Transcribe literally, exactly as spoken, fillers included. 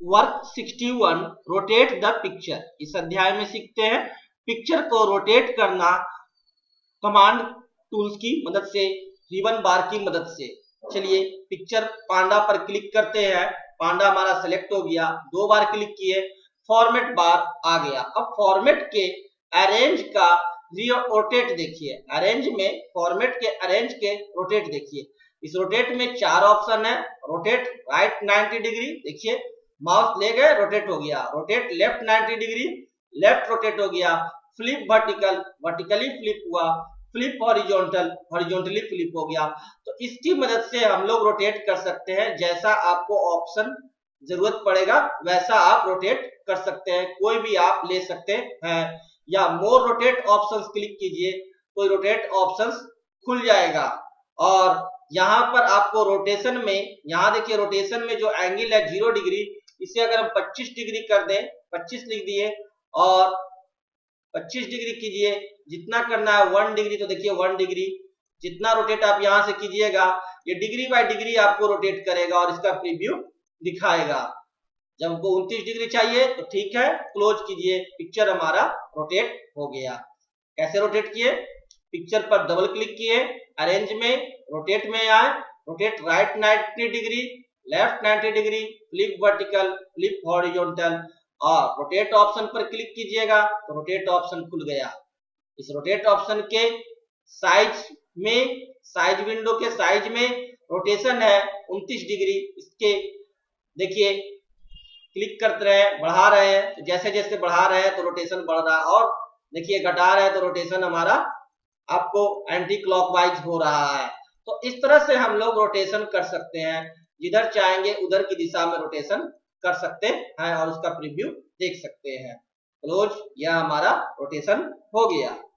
Work sixty one, rotate the picture. इस अध्याय में सीखते हैं पिक्चर को रोटेट करना कमांड टूल्स की मदद से, रिबन बार की मदद से। चलिए पिक्चर पांडा पर क्लिक करते हैं, पांडा हमारा सेलेक्ट हो गया, दो बार क्लिक किए, फॉर्मेट बार आ गया। अब फॉर्मेट के अरेंज का रोटेट देखिए, अरेंज में फॉर्मेट के अरेंज के रोटेट देखिए। इस रोटेट में चार ऑप्शन है, रोटेट राइट नाइंटी डिग्री, देखिए माउस ले गए रोटेट हो गया, rotate left ninety degree, left rotate हो गया, फ्लिप वर्टिकल, वर्टिकली फ्लिप हुआ, फ्लिप हॉरिजॉन्टल, हॉरिजॉन्टली फ्लिप हो गया। तो इसकी मदद से हम लोग रोटेट कर सकते हैं, जैसा आपको ऑप्शन जरूरत पड़ेगा वैसा आप रोटेट कर सकते हैं, कोई भी आप ले सकते हैं। या मोर रोटेट ऑप्शंस क्लिक कीजिए तो रोटेट ऑप्शंस खुल जाएगा। और यहाँ पर आपको रोटेशन में, यहाँ देखिए रोटेशन में जो एंगल है जीरो डिग्री, इसे अगर हम पच्चीस डिग्री कर दें, पच्चीस लिख दिए और पच्चीस डिग्री कीजिए, जितना करना है वन डिग्री, तो देखिए वन डिग्री, जितना रोटेट आप यहां से कीजिएगा ये डिग्री बाय डिग्री आपको रोटेट करेगा और इसका प्रीव्यू दिखाएगा। जब हमको उनतीस डिग्री चाहिए तो ठीक है, क्लोज कीजिए, पिक्चर हमारा रोटेट हो गया। कैसे रोटेट किए, पिक्चर पर डबल क्लिक किए, अरेंज में रोटेट में आए, rotate right ninety degree, left ninety degree, flip vertical, flip horizontal, और रोटेट ऑप्शन पर क्लिक कीजिएगा तो रोटेट ऑप्शन खुल गया। इस रोटेट ऑप्शन के साइज में, साइज विंडो के साइज में रोटेशन है उनतीस डिग्री, इसके देखिए क्लिक करते रहे, बढ़ा रहे हैं, तो जैसे जैसे बढ़ा रहे हैं तो रोटेशन बढ़ रहा है, और देखिए घटा रहे हैं तो रोटेशन हमारा आपको एंटी क्लॉकवाइज हो रहा है। तो इस तरह से हम लोग रोटेशन कर सकते हैं, जिधर चाहेंगे उधर की दिशा में रोटेशन कर सकते हैं और उसका प्रीव्यू देख सकते हैं। क्लोज, यह हमारा रोटेशन हो गया।